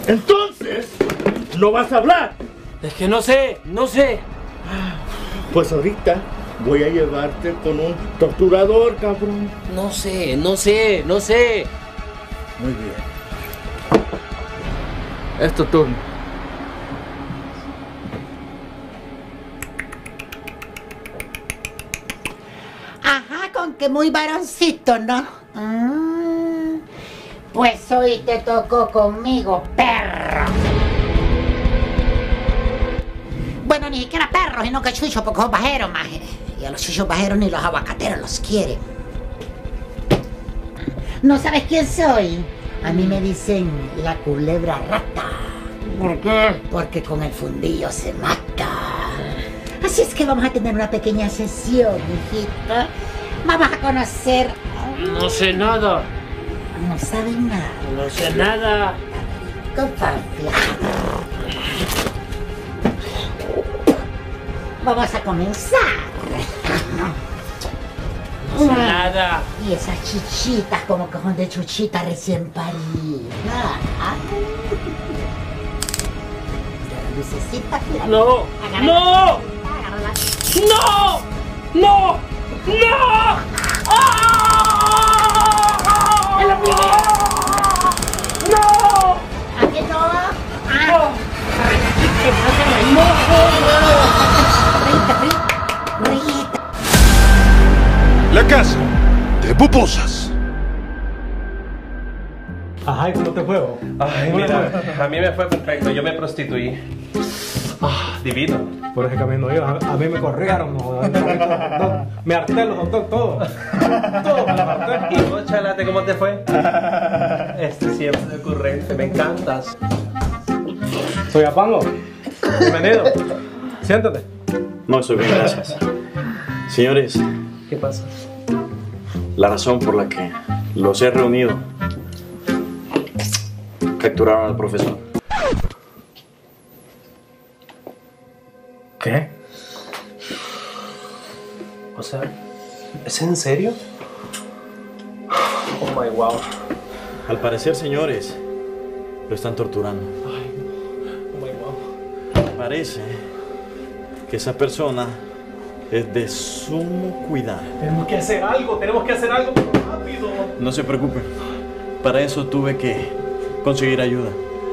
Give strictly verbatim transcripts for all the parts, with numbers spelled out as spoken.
Entonces, ¿no vas a hablar? Es que no sé, no sé. Pues ahorita voy a llevarte con un torturador, cabrón. No sé, no sé, no sé. Muy bien. Es tu turno. Ajá, con que muy varoncito, ¿no? Mm, pues hoy te tocó conmigo, perro. Bueno, ni siquiera perro, sino que chucho, porque son bajeros, maje. Y a los chuchos bajeros ni los aguacateros los quieren. ¿No sabes quién soy? A mí me dicen la culebra rata. ¿Por qué? Porque con el fundillo se mata. Así es que vamos a tener una pequeña sesión, hijita. Vamos a conocer... No sé nada. No sabes nada. No sé nada. Confianza. Vamos a comenzar. No sé nada. Y esas chichitas como que son de chuchita recién parida. La lucecita, mira. No, Agarra- no, agárrala. no, no, no. ¡Ah! ¡Ya lo pegué! ¡No! ¿A qué no? Ah. ¡No! Reíte, reíte, reíte. La casa de pupusas. Ajá, ¿y cómo te fue? vos? Ay, ¿Cómo le mira, fue? a mí me fue perfecto, yo me prostituí. Ah, divino. Por ese camino yo, a, a mí me corrieron, no jodas, me corrieron los hot dogs. Me harté los hot dogs, todo. Todo me lo harté. ¿Y vos, Chalate, cómo te fue? Este siempre ocurrente, me encantas. Soy Apango. Bienvenido. Siéntate. No, estoy bien, gracias. Señores, ¿Qué pasa? la razón por la que los he reunido, capturaron al profesor. ¿Qué? O sea, ¿es en serio? Oh my wow. Al parecer, señores, lo están torturando. Ay, oh my wow. Parece que esa persona es de sumo cuidado. Tenemos que hacer algo, tenemos que hacer algo rápido. No se preocupen, para eso tuve que conseguir ayuda.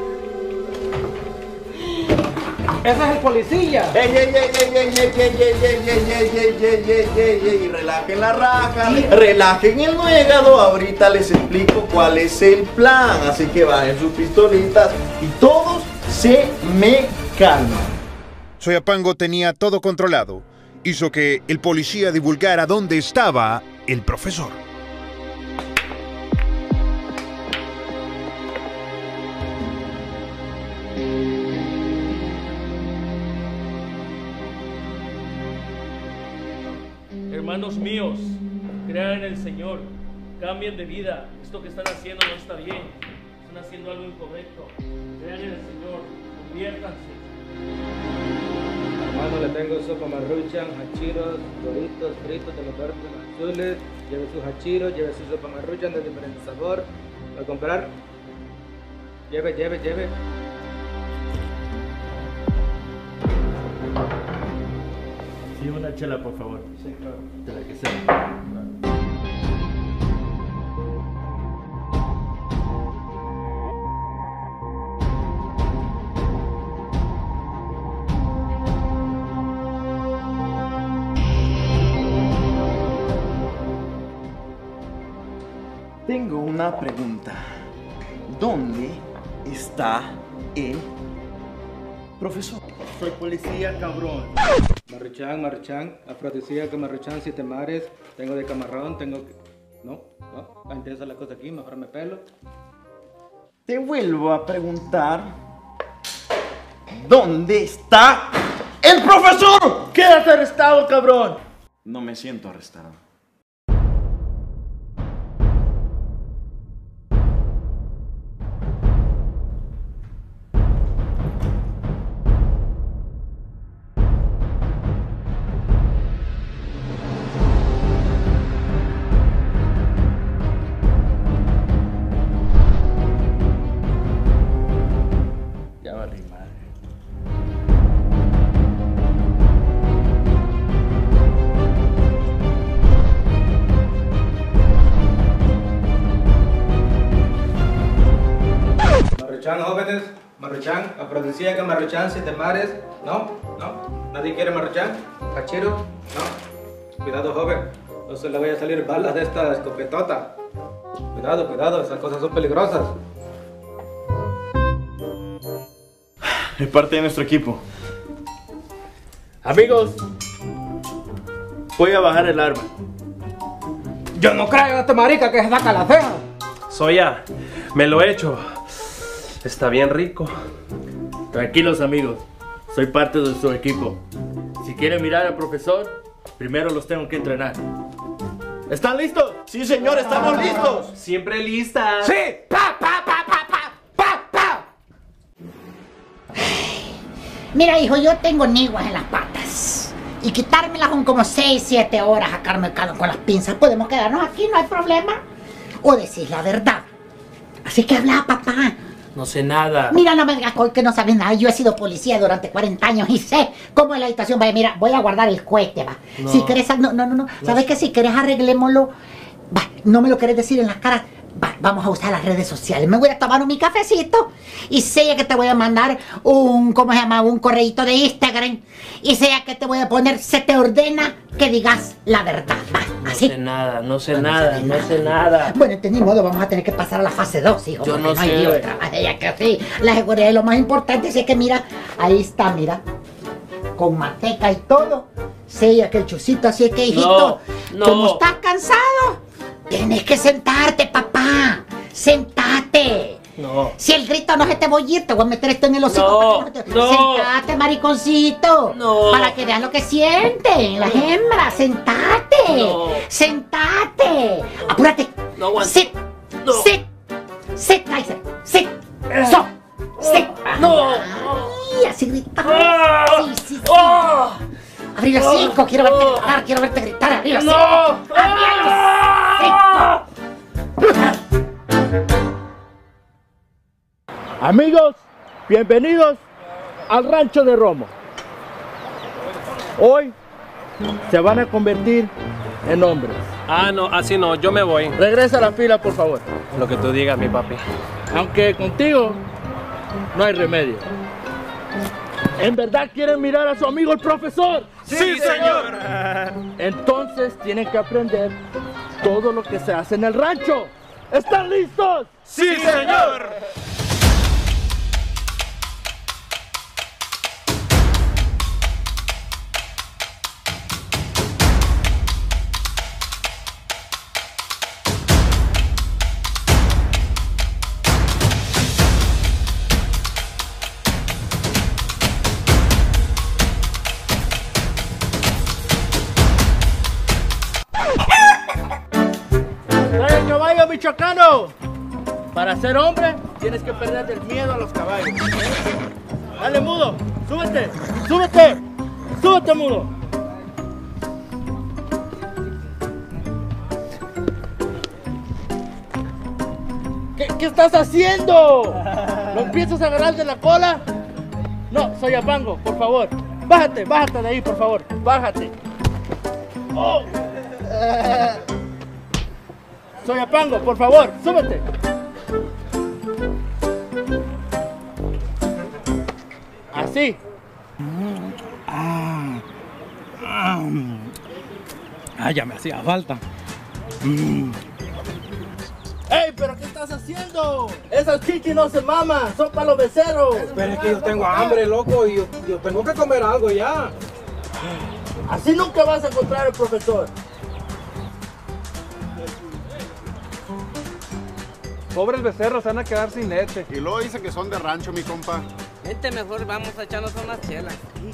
Ese es el policía. ¡Ey, ey, ey, ey, ey, ey, ey, ey, ey, ey, ey, ey, ey, ey, ey, ey! Relajen la raja, relajen el nuegado. Ahorita les explico cuál es el plan. Así que bajen sus pistolitas y todos se me calman. Soyapango tenía todo controlado. Hizo que el policía divulgara dónde estaba el profesor. Hermanos míos, crean en el Señor, cambien de vida. Esto que están haciendo no está bien, están haciendo algo incorrecto. Crean en el Señor, conviértanse. Hermano, le tengo sopa maruchan, hachiros, doritos, fritos de los verdes azules. Lleve sus hachiros, lleve su sopa maruchan de diferente sabor. ¿Va a comprar? Lleve, lleve, lleve. Sí, una chela, por favor. Sí, claro. De la que sea. Tengo una pregunta. ¿Dónde está el profesor? Soy policía, cabrón. Maruchan, maruchan, afrodisíaco, maruchan, siete mares. Tengo de camarón, tengo... No, no, va a interesar la cosa aquí, mejor me pelo. Te vuelvo a preguntar. ¿Dónde está el profesor? ¡Quédate arrestado, cabrón! No me siento arrestado. Marruchán, jóvenes. Marruchán, la producía que Marruchán, siete mares. No, no. Nadie quiere Marruchán. Hachiro, no. Cuidado, joven. No se le vaya a salir balas de esta escopetota. Cuidado, cuidado, esas cosas son peligrosas. Es parte de nuestro equipo. Amigos, voy a bajar el arma. Yo no creo en este marica que se saca la ceja. Soya, me lo he hecho. Está bien rico. Tranquilos amigos, soy parte de su equipo. Si quieren mirar al profesor, primero los tengo que entrenar. ¿Están listos? Sí, señor, estamos listos. Siempre listas. ¡Sí! ¡Pa, pa, pa, pa, pa, pa, pa! Mira, hijo, yo tengo niguas en las patas. Y quitármelas son como seis, siete horas sacarme el calor con las pinzas. Podemos quedarnos aquí, no hay problema. O decís la verdad. Así que habla, papá. No sé nada. Mira, no me digas que no sabes nada. Yo he sido policía durante cuarenta años y sé cómo es la situación. Vaya, mira, voy a guardar el cohete, va. No. Si querés, no, no, no, no. ¿Sabes qué? Si querés arreglémoslo. Va, no me lo querés decir en la cara. Va, vamos a usar las redes sociales. Me voy a tomar mi cafecito y sé que te voy a mandar un, ¿cómo se llama? Un correíto de Instagram. Y sé que te voy a poner, se te ordena que digas la verdad. Va, así. No sé nada, no sé nada, no sé nada. Bueno, de ni modo, vamos a tener que pasar a la fase dos, hijo. Yo porque no no hay sé. de otra. Vaya que sí. La seguridad es lo más importante. Así que mira, ahí está, mira. Con manteca y todo. Sella que el chucito, así es que, hijito, No, no. como estás cansado, tienes que sentarte, papá. Sentate. No. Si el grito no se te voy a ir, te voy a meter esto en el hocico. No, para que te- no. Sentate, mariconcito. No. Para que veas lo que sienten las hembras. Sentate. No. Sentate. Apúrate. No aguanto. Sit. No. Sit. Sit, Kaiser. Sit. So. Sit. No. Ay, así grita. Ah. Sí, sí, sí. ¡Oh! Abrí los cinco. Quiero verte gritar. Quiero verte gritar. Abrí los ¡No! cinco. Abrí ¡Ah! los cinco. Amigos, bienvenidos al Rancho de Romo. Hoy se van a convertir en hombres. Ah, no, así no, yo me voy. Regresa a la fila, por favor. Lo que tú digas, mi papi. Aunque contigo no hay remedio. ¿En verdad quieren mirar a su amigo el profesor? ¡Sí, señor! Entonces tienen que aprender todo lo que se hace en el rancho. ¿Están listos? ¡Sí, señor! ¡Trae el caballo michoacano! Para ser hombre, tienes que perder el miedo a los caballos. Dale, mudo, súbete, súbete, súbete, mudo. ¿Qué, qué estás haciendo? ¿Lo empiezas a agarrar de la cola? No, soy Apango, por favor. Bájate, bájate de ahí, por favor. Bájate. Oh. Soy Apango, por favor, súbete. Así. Ah, ah, ah, ya me hacía falta. Mm. ¡Ey, pero qué estás haciendo! Esas chichis no se maman, son para los becerros. Pero es que yo tengo hambre, loco, y yo, yo tengo que comer algo ya. Así nunca vas a encontrar al profesor. Pobres becerros se van a quedar sin leche. Y luego dicen que son de rancho, mi compa. Vente, mejor vamos a echarnos unas chelas.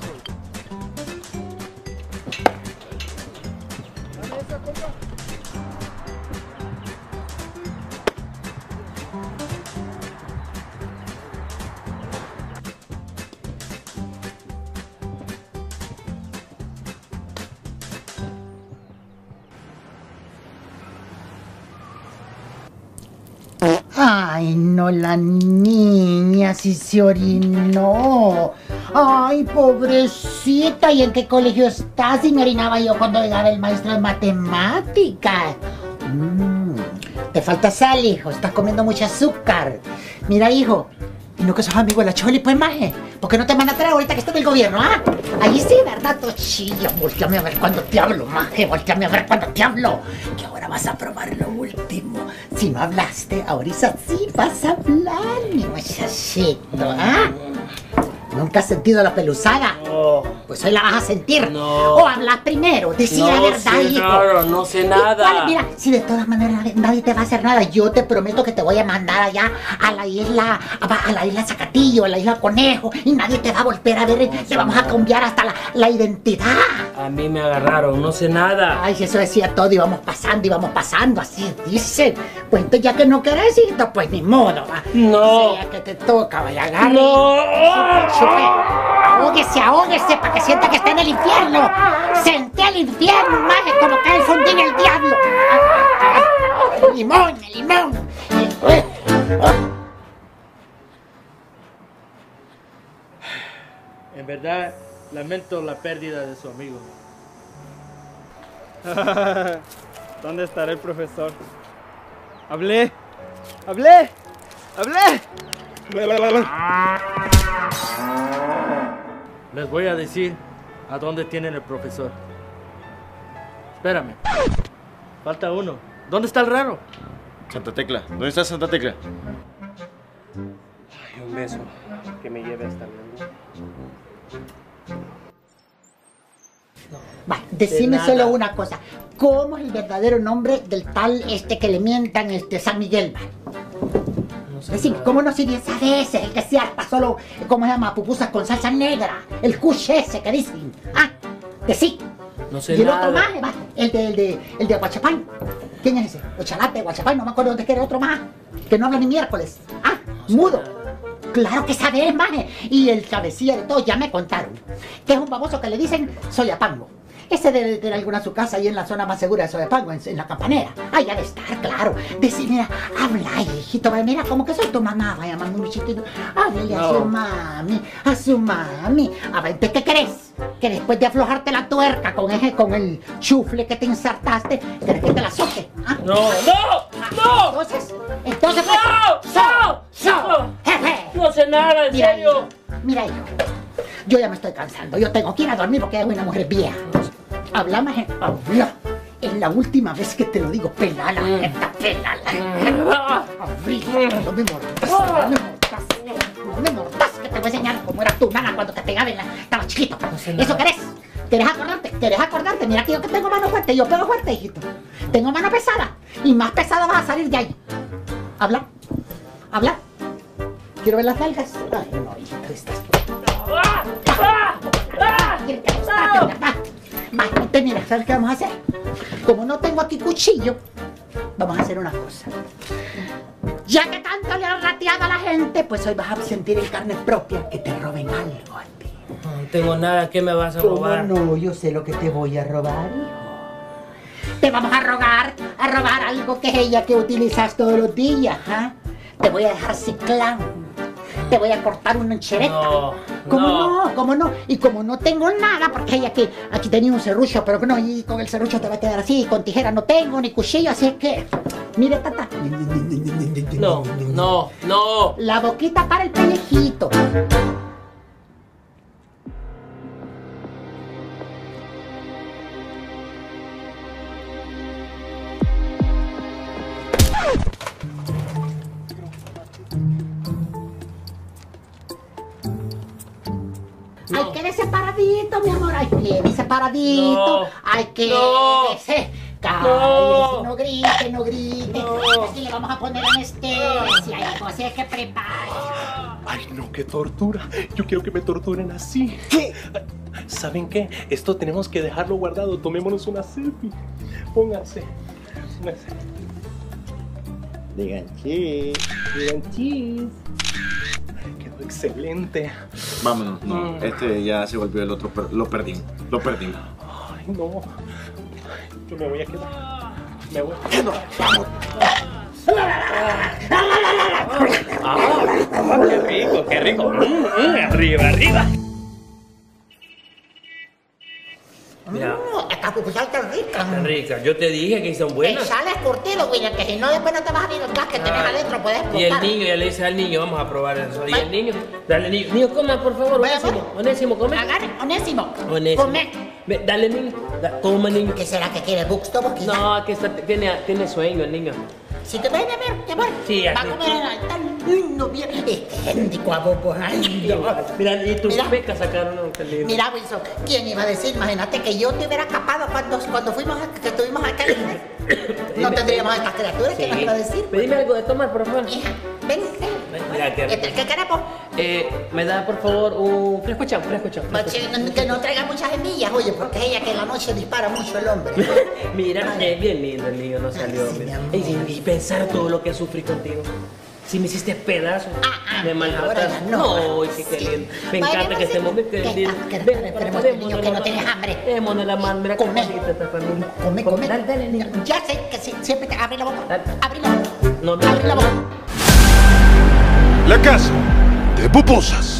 Ay, no, la niña sí se orinó. Ay, pobrecita. ¿Y en qué colegio estás? Y me orinaba yo cuando llegaba el maestro de matemáticas. Mm, te falta sal, hijo. Estás comiendo mucho azúcar. Mira, hijo, Y no que sos amigo de la Choli, pues, maje. ¿Por qué no te manda a traer ahorita que estoy en el gobierno, ah? Ahí sí, ¿verdad, Tochillo? Volteame a ver cuando te hablo, maje. Volteame a ver cuando te hablo. Que ahora vas a probar lo último. Si no hablaste, ahorita sí vas a hablar, mi muchachito, ¿ah? ¿Nunca has sentido la peluzada? No. Pues hoy la vas a sentir. No. O hablas primero, decir no la verdad, sé, hijo. No, no sé ¿Y nada. cuál? Mira, si de todas maneras nadie te va a hacer nada, yo te prometo que te voy a mandar allá a la isla, a la isla Zacatillo, a la isla Conejo, y nadie te va a volver a ver, te vamos a cambiar hasta la, la identidad. A mí me agarraron, no sé nada. Ay, si eso decía todo, íbamos pasando, íbamos pasando, así dicen. Pues entonces ya que no querés ir, pues ni modo, va. No. Sea que te toca, vaya, agarre. No. Ahóguese, ahóguese, para que sienta que está en el infierno. Senté el infierno, maje, como que él fundí el diablo. El limón, el limón. En verdad, lamento la pérdida de su amigo. ¿Dónde estará el profesor? Hablé, hablé, hablé. Les voy a decir a dónde tienen el profesor. Espérame. Falta uno. ¿Dónde está el raro? Santa Tecla. ¿Dónde está Santa Tecla? Ay, un beso que me lleve hasta el mundo. Va, decime De solo nada. una cosa. ¿Cómo es el verdadero nombre del tal este que le mientan, este San Miguel, va? No sé Decime, nada. ¿cómo no sirve esa vez? El que se harta solo, ¿cómo se llama? Pupusas con salsa negra. El kush ese que dicen. Ah, que sí. No sé Y el nada. otro más, va, el de, el de, el de Aguachapán. ¿Quién es ese? Ochalate, Aguachapán, no me acuerdo dónde queda otro más. Que no habla ni miércoles. Ah, mudo. Claro que sabes, maje. Y el cabecilla de todo ya me contaron. Que es un baboso que le dicen Soyapango. Ese debe de tener alguna su casa ahí en la zona más segura de Soyapango, en, en la Campanera. Ahí ha de estar, claro. Decir, mira, habla, hijito, vaya, mira, como que soy tu mamá, vaya, mami, mi chiquito. Háblale a su mami, a su mami. A ver, ¿qué crees? Que después de aflojarte la tuerca con ese, con el chufle que te ensartaste, ¿querés que te la soque? ¿Ah? No, no, no. Entonces, entonces, No, so, so, no. jefe. No sé nada, en Mira, serio. hijo, mira, hijo, yo ya me estoy cansando, yo tengo que ir a dormir porque es una mujer vieja. Habla, maje, habla. Es la última vez que te lo digo, pelala, esta pelala. Habla, no me mordas, no me mordas, no me mordas, que te voy a enseñar cómo era tu nana cuando te pegaba en la... Estaba chiquito. ¿Eso querés? ¿Querés acordarte? ¿Querés acordarte? Mira que yo que tengo mano fuerte, yo pego fuerte, hijito. Tengo mano pesada, y más pesada vas a salir de ahí. Habla, habla. Quiero ver las nalgas. Ay, no, hijito, estás... Quiero que gustate, ¿verdad? Vale, mira, ¿sabes qué vamos a hacer? Como no tengo aquí cuchillo, vamos a hacer una cosa. Ya que tanto le han rateado a la gente, pues hoy vas a sentir en carne propia que te roben algo a ti. No tengo nada, ¿qué me vas a ¿Cómo robar? no? Yo sé lo que te voy a robar, hijo. Te vamos a rogar, a robar algo que es ella que utilizas todos los días, ¿ah? Te voy a dejar ciclán. Te voy a cortar una enchereta. No, ¿Cómo no. no? ¿Cómo no? Y como no tengo nada, porque ella que aquí tenía un serrucho, pero que no, y con el serrucho te va a quedar así, con tijera no tengo, ni cuchillo, así es que... Mire, tata. No, no, no. La boquita para el pellejito. No. Hay que de separadito, mi amor. Hay que de separadito. No. Hay que No. de se- Cállese, No. no grite, no grite. No. Aquí le vamos a poner anestesia, hijo, así es que prepare. Ay, no, qué tortura. Yo quiero que me torturen así. ¿Qué? ¿Saben qué? Esto tenemos que dejarlo guardado. Tomémonos una selfie. Pónganse. Pónganse. Digan cheese. Digan cheese. Quedó excelente. Vámonos, no. Mm. Este ya se volvió el otro. per- Lo perdimos. Lo perdimos. Ay, no. Yo me voy a quedar. Me voy. Ah, qué rico, qué rico. Mm, mm, arriba, arriba. Mira, Esta pupusa está rica. rican. Rica, yo te dije que son buenas. Te sales curtido, William, que si no después no te vas a ir el gas que tenés Ah. adentro, puedes Y el explotar. niño, ya le dice al niño, vamos a probar eso. Y el niño, dale niño, niño, coma por favor, Vaya, Onésimo, Onésimo, come. Agarre, Onésimo. Onésimo. Come. Ve, dale niño, da- toma niño. ¿Qué será que quiere Buxto? Porque No, que está, tiene, tiene sueño el niño. si te ven a ver, mi amor, Sí, va así. a comer tan lindo, bien. Este gente guapo, ay, no. Mira, y tus Mira. pecas sacaron un lindo. Mira, Wilson, ¿quién iba a decir? Imagínate que yo te hubiera escapado cuando, cuando fuimos a, que estuvimos acá. No tendríamos a estas criaturas, ¿qué nos iba a decir? Pedime algo de tomar, por favor. Hija, ven, ven. Mira, qué ¿Qué, ¿Qué queremos? Eh, me da por favor un fresco cham, fresco cham. fresco Che, cham. no- Que no traiga muchas semillas, oye, porque ella que en la noche dispara mucho el hombre. Mira, es bien lindo el niño, no salió. sí, mira. mi amor. y, y pensar todo lo que sufrí contigo. Si me hiciste pedazos, ah, me ahora maltrataste. ya no. No, sí, qué lindo. Me Vaya, encanta que no sé. estemos bien. ¿Qué Que lindo. está? ¿Qué Ven, está? Esperemos, démonos niño, la que no mano. tienes hambre. Démonos la mano, mira Come. qué bonita esta familia. Come, come. Dale, dale, niño. Ya sé que si- siempre te abre la boca. Dale. Abre la boca. No me Abre la boca. La casa de pupusas.